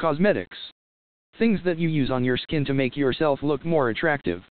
Cosmetics. Things that you use on your skin to make yourself look more attractive.